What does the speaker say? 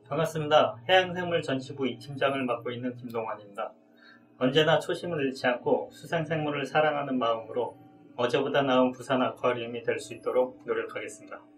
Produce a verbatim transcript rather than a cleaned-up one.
반갑습니다. 해양생물전시부 이 팀장을 맡고 있는 김동환입니다. 언제나 초심을 잃지 않고 수생생물을 사랑하는 마음으로 어제보다 나은 부산 아쿠아리움이 될 수 있도록 노력하겠습니다.